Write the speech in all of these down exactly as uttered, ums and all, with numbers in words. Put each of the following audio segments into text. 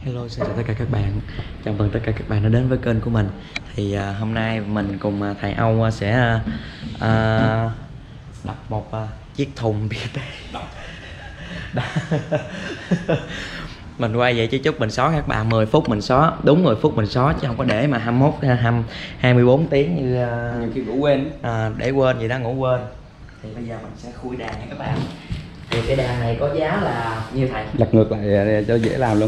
Hello, xin chào tất cả các bạn. Chào mừng tất cả các bạn đã đến với kênh của mình. Thì uh, hôm nay mình cùng uh, thầy Âu uh, sẽ uh, đập một uh, chiếc thùng pê tê. Mình quay vậy chứ chút mình xóa các bạn, mười phút mình xóa, đúng mười phút mình xóa chứ không có để mà hai mươi mốt hai mươi bốn tiếng như uh, nhiều khi ngủ quên uh, để quên gì đó, ngủ quên. Thì bây giờ mình sẽ khui đàn nha các bạn. Thì cái đàn này có giá là nhiêu thầy? lật ngược lại cho dễ làm luôn.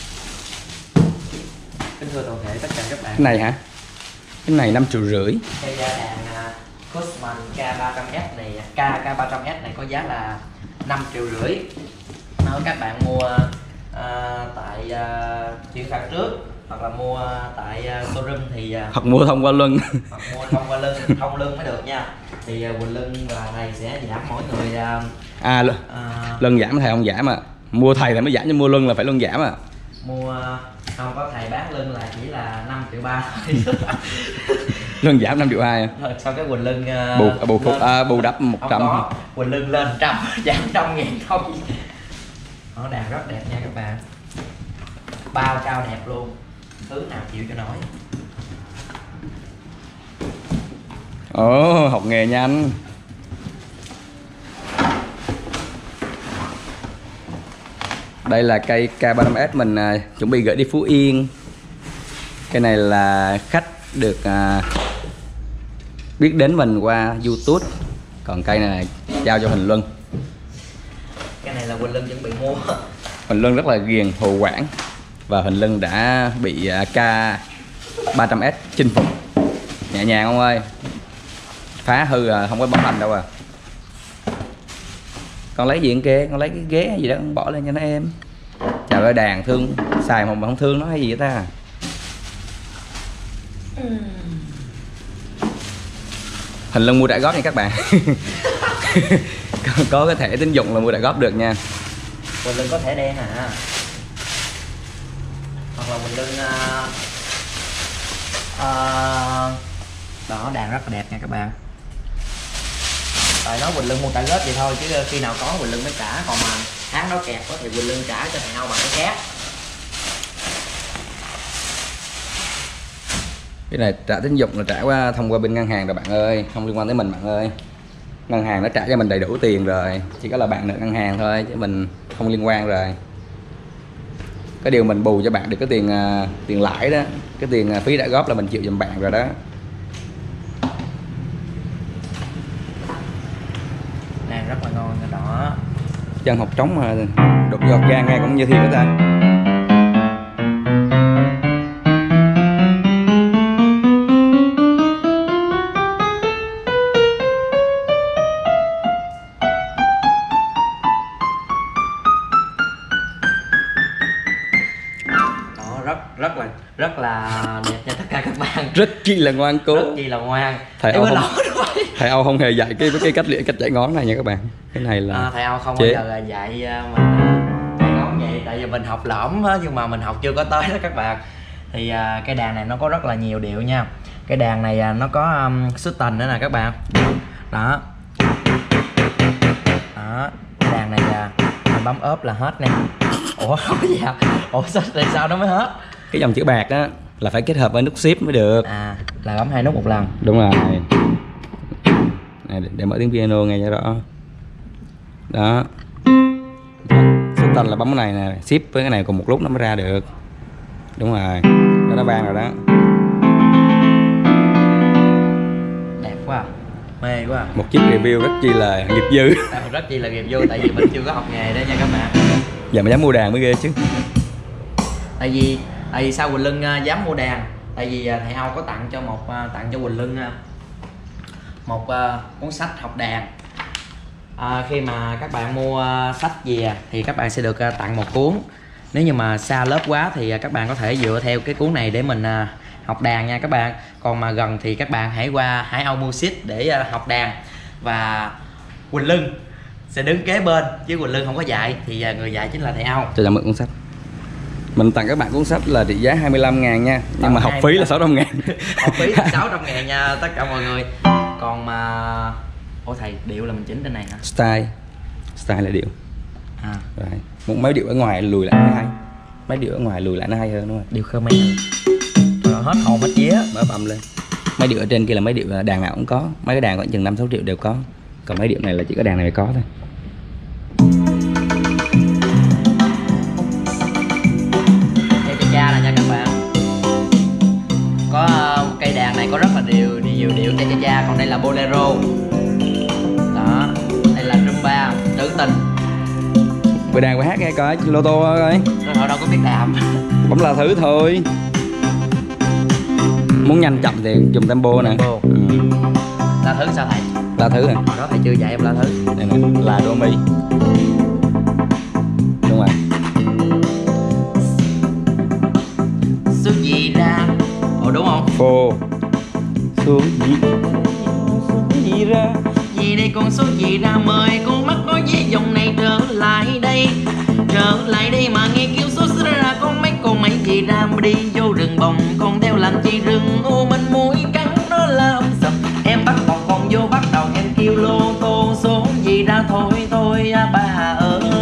Kính thưa toàn thể tất cả các bạn. Cái này hả? Cái này năm triệu rưỡi. Cái đàn uh, Cosman K ba trăm S này, K K ba trăm S này có giá là năm triệu rưỡi. Nếu các bạn mua uh, tại uh, chuyển khoản trước hoặc là mua tại uh, showroom thì uh, Hoặc mua thông qua Luân. hoặc mua thông qua Lân, thông Lân mới được nha. Thì uh, Quỳnh Lân và thầy sẽ giảm mỗi người uh, À Luân, uh, Luân giảm thầy không giảm à. Mua thầy thì mới giảm, nhưng mua Luân là phải Luân giảm à. mua không có thầy bán Lân là chỉ là năm triệu ba thôi. Luân giảm năm triệu hai. Sau cái Quỳnh Lân uh, Bù bù phục à, bù đắp một trăm. Quỳnh Lân lên trăm, giảm trăm ngàn thôi. Nó đàn rất đẹp nha các bạn, bao cao đẹp luôn, thứ nào chịu cho nổi. Ồ, học nghề nhanh. Đây là cây K ba trăm S mình à, chuẩn bị gửi đi Phú Yên. Cái này là khách được à, biết đến mình qua YouTube. Còn cây này giao cho Huỳnh Luân. Cái này là Quỳnh Lân chuẩn bị mua. Huỳnh Luân rất là ghiền Hồ Quảng, và Huỳnh Luân đã bị K ba trăm S chinh phục. Nhẹ nhàng ông ơi, phá hư là không có bấm hành đâu à. Con lấy gì kia, con lấy cái ghế gì đó con bỏ lên cho nó êm. Trời ơi, đàn thương, xài mà không thương nó hay gì vậy ta. Huỳnh Luân mua trả góp nha các bạn. có, có cái thẻ tín dụng là mua trả góp được nha. Quỳnh Lân có thẻ đen à, hoặc là Quỳnh Lân uh, uh, đó, đàn rất là đẹp nha các bạn. Tại nói Quỳnh Lân mua trả góp vậy thôi, chứ khi nào có Quỳnh Lân mới trả, còn mà tháng đó kẹt có thì Quỳnh Lân trả cho thằng Âu bằng cái khác. Cái này trả tín dụng là trả qua thông qua bên ngân hàng rồi bạn ơi, không liên quan tới mình bạn ơi. Ngân hàng nó trả cho mình đầy đủ tiền rồi, chỉ có là bạn nợ ngân hàng thôi, chứ mình không liên quan rồi. Cái điều mình bù cho bạn được cái tiền uh, tiền lãi đó, cái tiền uh, phí trả góp là mình chịu giùm bạn rồi đó. Đàn rất là ngon cái đó. Chân học trống mà đột giọt gan nghe cũng như thiệt đó ta. rất rất là rất là đẹp nha tất cả các bạn. Rất chi là ngoan cố, rất chi là ngoan. Thầy Âu không, thầy Âu không hề dạy cái cái cách cách chạy ngón này nha các bạn. Cái này là à, thầy Âu không bao giờ là dạy mình chạy ngón vậy, tại vì mình học lõm á, nhưng mà mình học chưa có tới đó các bạn. Thì uh, cái đàn này nó có rất là nhiều điệu nha. Cái đàn này uh, nó có um, xuất tình nữa nè các bạn. Đó đó, cái đàn này uh, mình bấm ốp là hết nè. Ủa không có gì à? Ủa sao, sao nó mới hết? Cái dòng chữ bạc đó là phải kết hợp với nút shift mới được. À, là bấm hai nút một lần. Đúng rồi. Này, để, để mở tiếng piano nghe cho rõ. Đó. Xuất tình là bấm cái này nè, shift với cái này cùng một lúc nó mới ra được. Đúng rồi. Đó, nó vang rồi đó. Đẹp quá à. Mê quá à. Một chiếc review rất chi là nghiệp dư. À, rất chi là nghiệp dư, tại vì mình chưa có học nghề đó nha các bạn. Giờ mà dám mua đàn mới ghê chứ. Tại vì tại vì sao Quỳnh Lân uh, dám mua đàn? Tại vì uh, thầy Âu có tặng cho một uh, tặng cho Quỳnh Lân uh, một uh, cuốn sách học đàn. Uh, khi mà các bạn mua uh, sách về thì các bạn sẽ được uh, tặng một cuốn. Nếu như mà xa lớp quá thì uh, các bạn có thể dựa theo cái cuốn này để mình uh, học đàn nha các bạn. Còn mà gần thì các bạn hãy qua Hải Âu Music để uh, học đàn. Và Quỳnh Lân sẽ đứng kế bên, chứ Quỳnh Lân không có dạy, thì uh, người dạy chính là thầy Âu. Cho mượn cuốn sách. Mình tặng các bạn cuốn sách là trị giá hai mươi lăm ngàn nha. Nhưng Tặng mà học phí là sáu trăm ngàn. Học phí sáu trăm ngàn nha tất cả mọi người. Còn mà ủa thầy, điệu là mình chỉnh trên này hả? Style. Style là điệu. À. Rồi. Một mấy điệu ở ngoài lùi lại mới hay. Mấy điệu ở ngoài lùi lại nó hay hơn đúng không? Điệu Khmer. Rồi hết hồn hết vía. Mở bầm lên. Mấy điệu ở trên kia là mấy điệu đàn nào cũng có. Mấy cái đàn có chừng năm sáu triệu đều có. Còn mấy điệu này là chỉ có đàn này mới có thôi. Cây cha cha này nha các bạn. Có uh, cây đàn này có rất là nhiều nhiều điệu cha cha cha. Còn đây là bolero. Đó. Đây là rumba, trữ tình. Bữa đàn phải hát nghe coi, lô tô coi. Rồi họ đâu có biết đàm. Bấm la thứ thôi. Muốn nhanh chậm thì dùng tempo nè. Tempo. Ừ. La thứ sao thầy? La thứ nè. Đó thầy chưa dạy em la thứ. Đây nè, là do mi. Đúng rồi. Số gì ra? Ồ đúng không? Phô. Số gì? Số gì ra? Gì đây con số gì ra, mời cô mắt có vé dòng này trở lại đây. Trở lại đây mà nghe kêu số ra, con mấy con mấy gì ra mà đi vô rừng bồng, con theo làm chi rừng ô mình mũi cắn nó là âm sầm. Em bắt một con vô bắt đầu em kêu lô tô số gì ra thôi thôi à, bà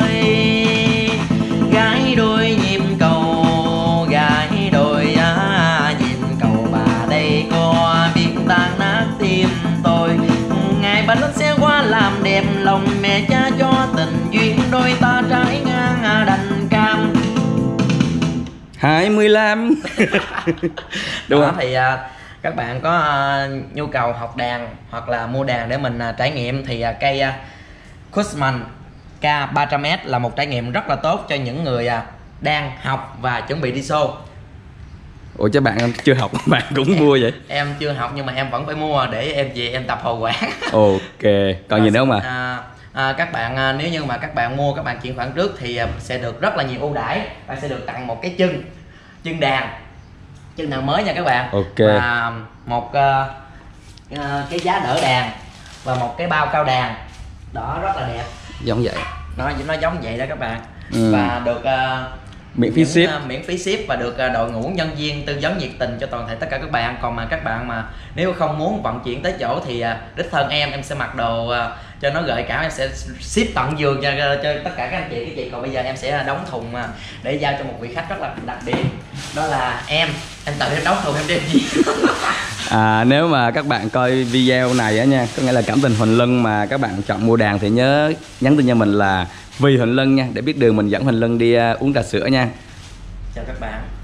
ơi. Gái đôi nhịp cầu, gái đôi à, nhịp cầu bà đây có biết tan nát tim tôi. Ngày bà lên xe qua làm đẹp lòng mẹ cha cho tình duyên đôi ta trái ngang đành cam. hai mươi lăm. Đúng không? Thì à, các bạn có à, nhu cầu học đàn hoặc là mua đàn để mình à, trải nghiệm thì à, cây à, Kussmann K ba trăm S là một trải nghiệm rất là tốt cho những người à, đang học và chuẩn bị đi show. Ủa chứ bạn chưa học bạn cũng mua vậy? Em chưa học nhưng mà em vẫn phải mua để em về em tập hồ quán. Ok, còn gì nữa không à? à, à các bạn à, nếu như mà các bạn mua, các bạn chuyển khoản trước thì à, sẽ được rất là nhiều ưu đãi. Bạn sẽ được tặng một cái chân chân đàn chân đàn mới nha các bạn. Ok. Và một uh, uh, cái giá đỡ đàn và một cái bao cao đàn đó rất là đẹp, Giống vậy. nó nó giống vậy đó các bạn. Ừ. Và được uh, Miễn phí những, ship. uh, miễn phí ship và được uh, đội ngũ nhân viên tư vấn nhiệt tình cho toàn thể tất cả các bạn. Còn mà các bạn mà nếu không muốn vận chuyển tới chỗ thì uh, đích thân em em sẽ mặc đồ uh, cho nó gợi cảm, em sẽ ship tận giường cho, cho tất cả các anh chị các chị. Còn bây giờ em sẽ đóng thùng uh, để giao cho một vị khách rất là đặc biệt, đó là em em tự em đóng thùng em đem gì. À, nếu mà các bạn coi video này á nha, có nghĩa là cảm tình Huỳnh Lân mà các bạn chọn mua đàn thì nhớ nhắn tin cho mình là vì Huỳnh Lân nha, để biết đường mình dẫn Huỳnh Lân đi uh, uống trà sữa nha. Chào các bạn.